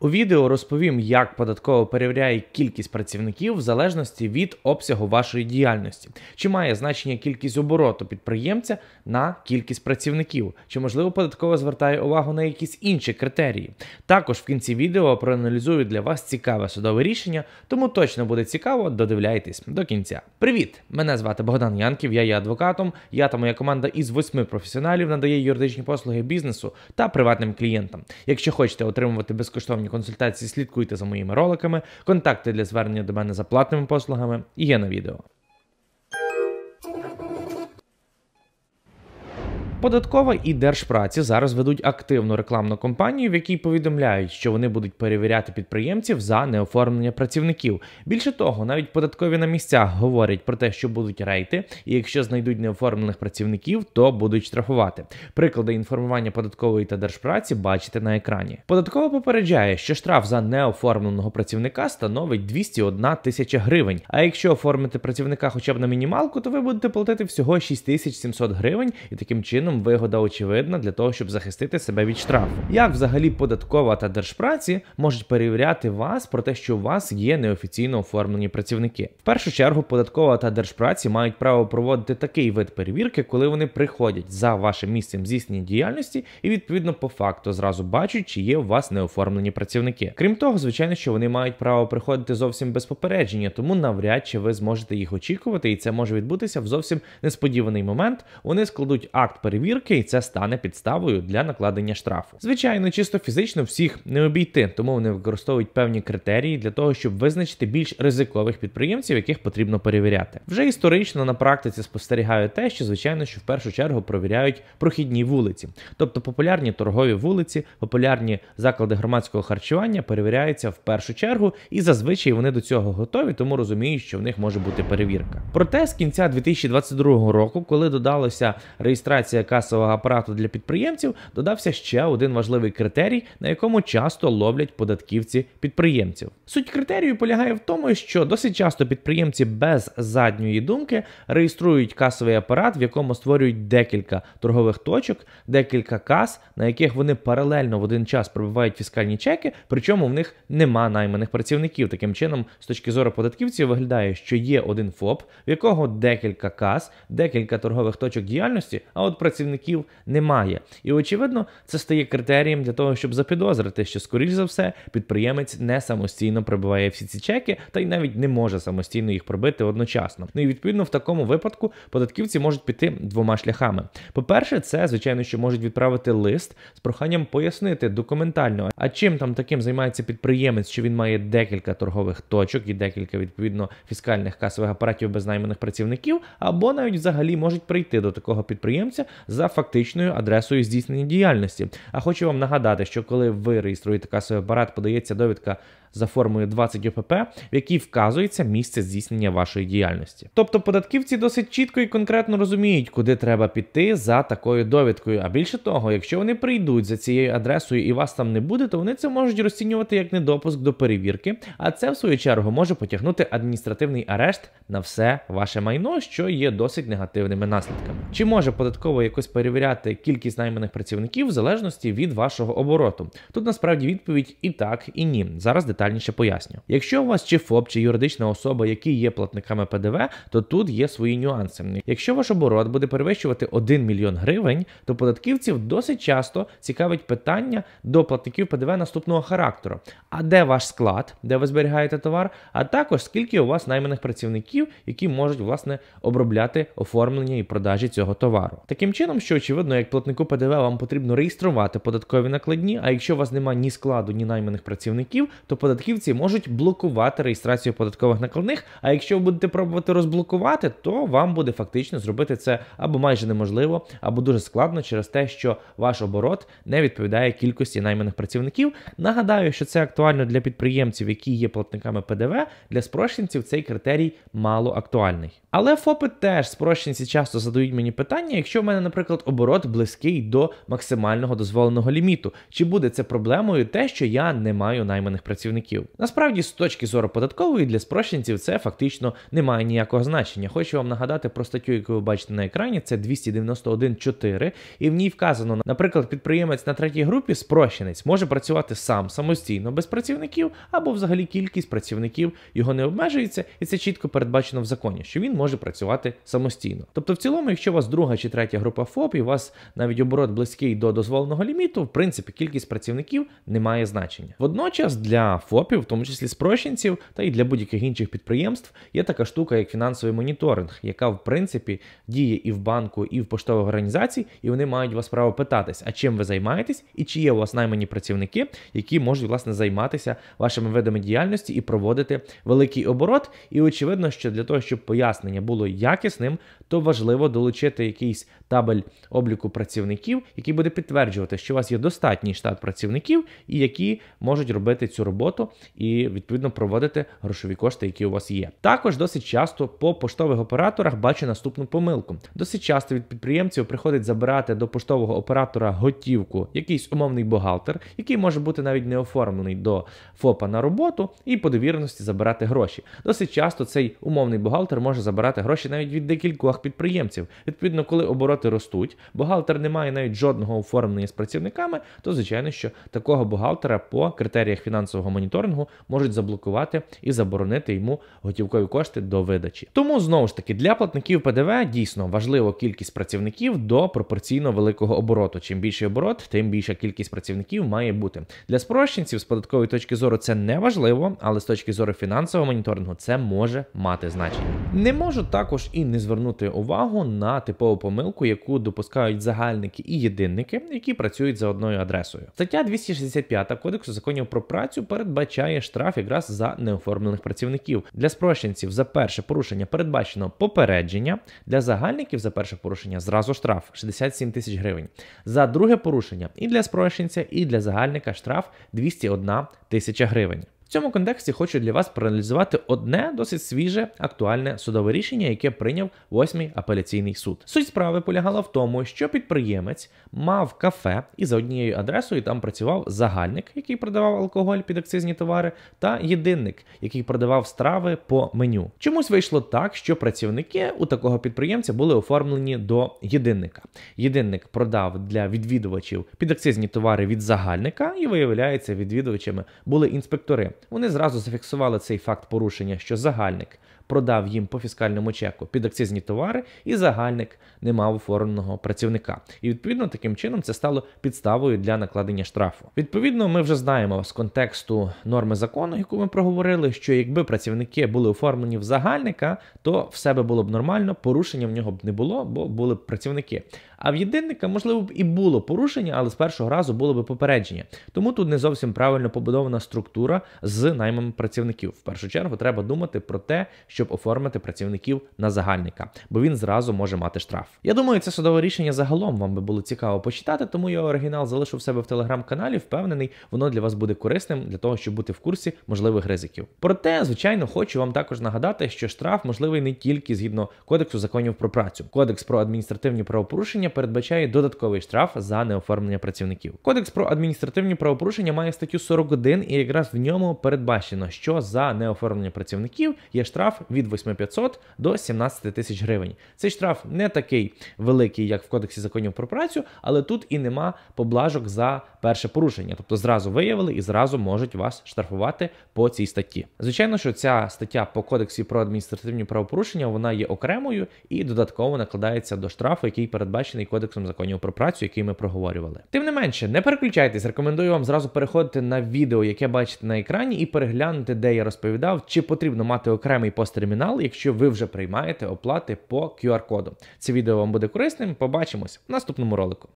У відео розповім, як податкова перевіряє кількість працівників в залежності від обсягу вашої діяльності. Чи має значення кількість обороту підприємця на кількість працівників? Чи, можливо, податкова звертає увагу на якісь інші критерії? Також в кінці відео проаналізую для вас цікаве судове рішення, тому точно буде цікаво, додивляйтесь до кінця. Привіт! Мене звати Богдан Янків, я є адвокатом, я та моя команда із 8 професіоналів надає юридичні послуги бізнесу та приватним клієнтам. Якщо хочете отримувати безкоштовні консультації, слідкуйте за моїми роликами, контакти для звернення до мене за платними послугами є на відео. Податкова і Держпраці зараз ведуть активну рекламну кампанію, в якій повідомляють, що вони будуть перевіряти підприємців за неоформлення працівників. Більше того, навіть податкові на місцях говорять про те, що будуть рейти, і якщо знайдуть неоформлених працівників, то будуть штрафувати. Приклади інформування податкової та Держпраці бачите на екрані. Податкова попереджає, що штраф за неоформленого працівника становить 201 тисяча гривень, а якщо оформити працівника хоча б на мінімалку, то ви будете платити всього 6700 гривень, і таким чином вигода очевидна для того, щоб захистити себе від штрафу. Як взагалі податкова та Держпраці можуть перевіряти вас про те, що у вас є неофіційно оформлені працівники? В першу чергу, податкова та Держпраці мають право проводити такий вид перевірки, коли вони приходять за вашим місцем здійснення діяльності і відповідно по факту зразу бачать, чи є у вас неоформлені працівники. Крім того, звичайно, що вони мають право приходити зовсім без попередження, тому навряд чи ви зможете їх очікувати, і це може відбутися в зовсім несподіваний момент. Вони складуть акт перевірки, і це стане підставою для накладення штрафу. Звичайно, чисто фізично всіх не обійти, тому вони використовують певні критерії для того, щоб визначити більш ризикових підприємців, яких потрібно перевіряти. Вже історично на практиці спостерігаю те, що, звичайно, що в першу чергу провіряють прохідні вулиці. Тобто популярні торгові вулиці, популярні заклади громадського харчування перевіряються в першу чергу, і зазвичай вони до цього готові, тому розуміють, що в них може бути перевірка. Проте з кінця 2022 року, коли додалася реєстрація касового апарату для підприємців, додався ще один важливий критерій, на якому часто ловлять податківці підприємців. Суть критерію полягає в тому, що досить часто підприємці без задньої думки реєструють касовий апарат, в якому створюють декілька торгових точок, декілька кас, на яких вони паралельно в один час пробивають фіскальні чеки, причому в них нема найманих працівників. Таким чином, з точки зору податківців, виглядає, що є один ФОП, в якого декілька кас, декілька торгових точок діяльності, а от працівників немає. І, очевидно, це стає критерієм для того, щоб запідозрити, що, скоріш за все, підприємець не самостійно пробиває всі ці чеки, та й навіть не може самостійно їх пробити одночасно. Ну і, відповідно, в такому випадку податківці можуть піти двома шляхами. По-перше, це, звичайно, що можуть відправити лист з проханням пояснити документально, а чим там таким займається підприємець, що він має декілька торгових точок і декілька, відповідно, фіскальних касових апаратів без найманих працівників, або навіть взагалі можуть прийти до такого підприємця за фактичною адресою здійснення діяльності. А хочу вам нагадати, що коли ви реєструєте касовий апарат, подається довідка за формою 20 ОПП, в якій вказується місце здійснення вашої діяльності. Тобто податківці досить чітко і конкретно розуміють, куди треба піти за такою довідкою. А більше того, якщо вони прийдуть за цією адресою і вас там не буде, то вони це можуть розцінювати як недопуск до перевірки, а це, в свою чергу, може потягнути адміністративний арешт на все ваше майно, що є досить негативними наслідками. Чи може податково якось перевіряти кількість найманих працівників в залежності від вашого обороту? Тут насправді відповідь і так, і ні. Зараз детальніше поясню. Якщо у вас чи ФОП, чи юридична особа, які є платниками ПДВ, то тут є свої нюанси. Якщо ваш оборот буде перевищувати 1 мільйон гривень, то податківців досить часто цікавить питання до платників ПДВ наступного характеру. А де ваш склад, де ви зберігаєте товар, а також скільки у вас найманих працівників, які можуть, власне, обробляти оформлення і продажі цього товару. Таким чином, що очевидно, як платнику ПДВ вам потрібно реєструвати податкові накладні, а якщо у вас немає ні складу, ні найманих працівників, то податківці можуть блокувати реєстрацію податкових накладних, а якщо ви будете пробувати розблокувати, то вам буде фактично зробити це або майже неможливо, або дуже складно через те, що ваш оборот не відповідає кількості найманих працівників. Нагадаю, що це актуально для підприємців, які є платниками ПДВ, для спрощенців цей критерій мало актуальний. Але ФОПи теж, спрощенці, часто задають мені питання, якщо в мене, наприклад, оборот близький до максимального дозволеного ліміту. Чи буде це проблемою те, що я не маю найманих працівників? Насправді, з точки зору податкової, для спрощенців це фактично не має ніякого значення. Хочу вам нагадати про статтю, яку ви бачите на екрані, це 291.4, і в ній вказано, наприклад, підприємець на третій групі, спрощенець, може працювати сам, самостійно, без працівників, або взагалі кількість працівників його не обмежується, і це чітко передбачено в законі, що він може працювати самостійно. Тобто в цілому, якщо у вас друга чи третя група ФОП, і у вас навіть оборот близький до дозволеного ліміту, в принципі, кількість працівників не має значення. Водночас для ФОПів, в тому числі спрощенців, та й для будь-яких інших підприємств, є така штука, як фінансовий моніторинг, яка, в принципі, діє і в банку, і в поштових організацій, і вони мають вас право питатись, а чим ви займаєтесь, і чи є у вас наймані працівники, які можуть, власне, займатися вашими видами діяльності і проводити великий оборот. І очевидно, що для того, щоб пояснення було якісним, то важливо долучити якийсь табель обліку працівників, який буде підтверджувати, що у вас є достатній штат працівників, і які можуть робити цю роботу і, відповідно, проводити грошові кошти, які у вас є. Також досить часто по поштових операторах бачу наступну помилку. Досить часто від підприємців приходить забирати до поштового оператора готівку якийсь умовний бухгалтер, який може бути навіть не оформлений до ФОПа на роботу, і по довіреності забирати гроші. Досить часто цей умовний бухгалтер може забирати гроші навіть від декількох підприємців. Відповідно, коли обороти ростуть, бухгалтер не має навіть жодного оформлення з працівниками, то, звичайно, що такого бухгалтера по критеріях фінансового моніторингу можуть заблокувати і заборонити йому готівкові кошти до видачі. Тому, знову ж таки, для платників ПДВ дійсно важлива кількість працівників до пропорційно великого обороту. Чим більший оборот, тим більша кількість працівників має бути. Для спрощенців з податкової точки зору це не важливо, але з точки зору фінансового моніторингу це може мати значення. Не можу також і не звернути увагу на типову помилку, яку допускають загальники і єдинники, які працюють за одною адресою. Стаття 265 Кодексу законів про працю передбачає штраф якраз за неоформлених працівників. Для спрощенців за перше порушення передбачено попередження, для загальників за перше порушення зразу штраф 67 тисяч гривень. За друге порушення і для спрощенця, і для загальника штраф 201 тисяча гривень. В цьому контексті хочу для вас проаналізувати одне досить свіже актуальне судове рішення, яке прийняв 8-й апеляційний суд. Суть справи полягала в тому, що підприємець мав кафе і за однією адресою там працював загальник, який продавав алкоголь під акцизні товари, та єдинник, який продавав страви по меню. Чомусь вийшло так, що працівники у такого підприємця були оформлені до єдинника. Єдинник продав для відвідувачів підакцизні товари від загальника, і, виявляється, відвідувачами були інспектори. Вони зразу зафіксували цей факт порушення, що загальник продав їм по фіскальному чеку підакцизні товари, і загальник не мав оформленого працівника. І, відповідно, таким чином це стало підставою для накладення штрафу. Відповідно, ми вже знаємо з контексту норми закону, яку ми проговорили, що якби працівники були оформлені в загальника, то все би було б нормально, порушення в нього б не було, бо були б працівники. А в єдинника, можливо, б і було порушення, але з першого разу було б попередження. Тому тут не зовсім правильно побудована структура з наймом працівників. В першу чергу треба думати про те, щоб оформити працівників на загальника, бо він зразу може мати штраф. Я думаю, це судове рішення загалом вам би було цікаво почитати, тому я оригінал залишу в себе в телеграм-каналі, впевнений, воно для вас буде корисним, для того, щоб бути в курсі можливих ризиків. Проте, звичайно, хочу вам також нагадати, що штраф можливий не тільки згідно Кодексу законів про працю. Кодекс про адміністративні правопорушення передбачає додатковий штраф за неоформлення працівників. Кодекс про адміністративні правопорушення має статтю 41, і якраз в ньому передбачено, що за неоформлення працівників є штраф від 8500 до 17 тисяч гривень. Цей штраф не такий великий, як в Кодексі законів про працю, але тут і нема поблажок за перше порушення. Тобто зразу виявили і зразу можуть вас штрафувати по цій статті. Звичайно, що ця стаття по Кодексі про адміністративні правопорушення, вона є окремою і додатково накладається до штрафу, який передбачений Кодексом законів про працю, який ми проговорювали. Тим не менше, не переключайтесь, рекомендую вам зразу переходити на відео, яке бачите на екрані, і переглянути, де я розповідав, чи потрібно мати окремий посттермінал, якщо ви вже приймаєте оплати по QR-коду. Це відео вам буде корисним, побачимось в наступному ролику.